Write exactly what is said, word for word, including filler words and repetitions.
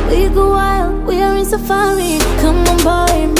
We go wild, we are in safari. Come on boy,